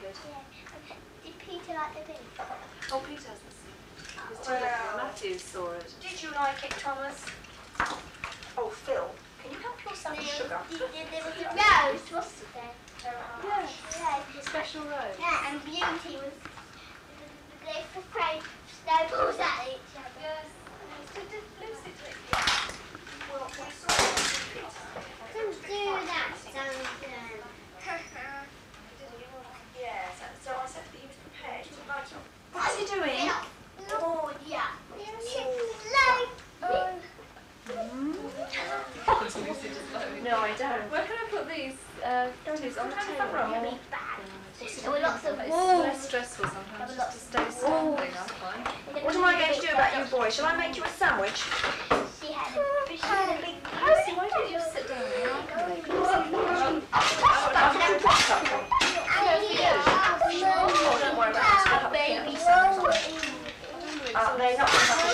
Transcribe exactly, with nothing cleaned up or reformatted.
good. Yeah. Did Peter like the beef? Oh, Peter hasn't seen it. He's too Well, little. Matthew saw it. Did you like it, Thomas? Oh, Phil, can you help yourself with sugar? There was a rose, wasn't there? Yes. Yeah. A special rose. Yeah, and Beauty was. They were throwing snowballs at each other. Yes. So did Lucy take it? Well, we saw it. Don't do that, Duncan. Yes, so I said that he was prepared to write on. What's he doing? Oh, yeah. No, I don't. Where can I put these? Uh, these on the table. Really bad. There were lots of It's walls. less stressful sometimes just to stay standing, I find. What am I going to do about you boys? Shall I make you a sandwich? She had a, she had a big Lucy, why don't you sit down and argue? Oh, don't worry about it. baby sandwich. Uh, they're not going to have